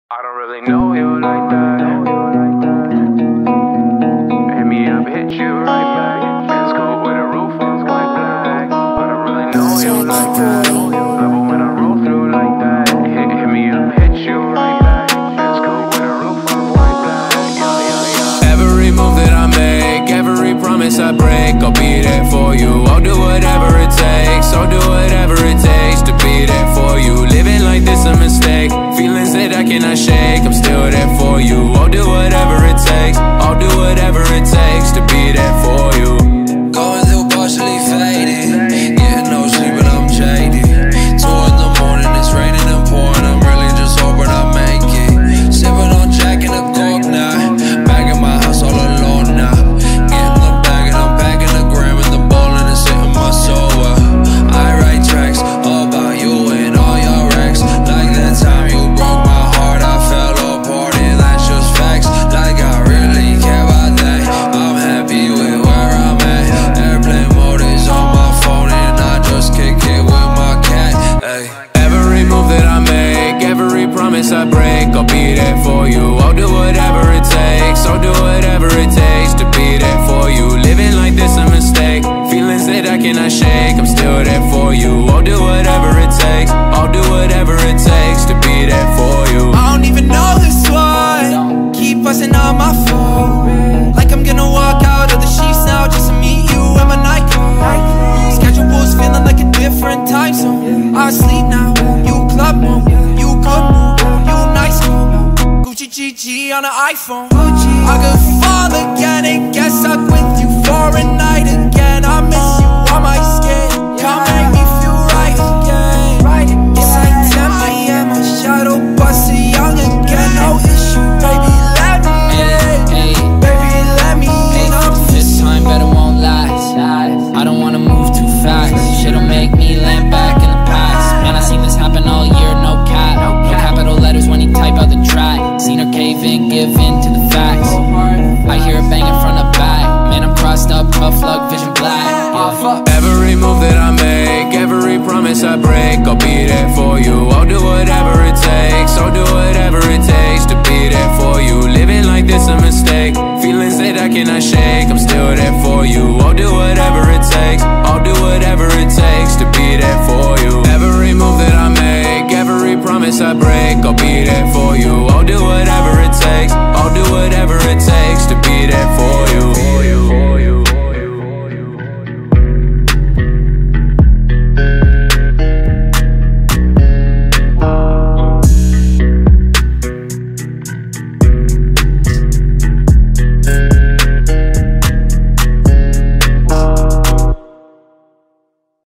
I don't really know you like that. Hit me up, hit you right back. It's cool with a roof on white black. I don't really know you like that. Love it when I roll through like that. Hit me up, hit you right back. It's cool with a roof on white black. Yeah. Every move that I make, every promise I break, I'll be there for you. I'll do whatever it takes, I'll do whatever it takes to be there for you. Living like this a mistake, feelings that I cannot shake, I'm still there for you. I'll do whatever it takes, I'll do whatever it takes to be there for you. Going through partially faded, getting no sleep and I'm jaded. 2 in the morning, it's raining and pouring, I'm really just hoping I make it. Sipping on Jack and a Coke now, back in my house all alone now. Getting the bag and I'm packing the gram and the ball and it's hitting my soul. I write tracks about you and all your wrecks. Like that time you broke my heart, I fell apart and that's just facts. Like I really care about that, I'm happy with where I'm at. Airplane mode is on my phone and I just kick it with my cat. Ay. Every move that I make, every promise I break, I'll be there for you. I'll do whatever it takes, I'll do whatever it takes to be there for you. Living like this a mistake, feelings that I cannot shake, I'm still there for you. I'll do whatever it takes, I'll do whatever it takes to be there for you. I don't even know this one, keep buzzing on my phone, like I'm gonna walk out of the sheets now just to meet you in my nightclub. Schedule's feeling like a different time zone. I sleep now, you club mode, you good mood, you nice mood. Gucci GG on an iPhone. I could fall again and get stuck with you for a night again. I miss you on my skin, come make me feel right again. It's like 10 p.m. my shadow busted young again. No issue, baby, let me in. Baby, let me in. This time better won't last. I don't wanna move too fast. Shit'll make me land back in the past. Man, I seen this happen all year, no cap. No capital letters when you type out the track. Seen her cave in, give in to the facts. I hear her banging front of back. Man, I'm crossed up, tough luck, vision black. Every move that I make, every promise I break, I'll be there for you. I'll do whatever it takes, I'll do whatever it takes to be there for you. Living like this a mistake, feelings that I cannot shake, I'm still there for you. I'll do whatever it takes, I'll do whatever it takes to be there for you. Every move that I make, every promise I break, I'll be there for you.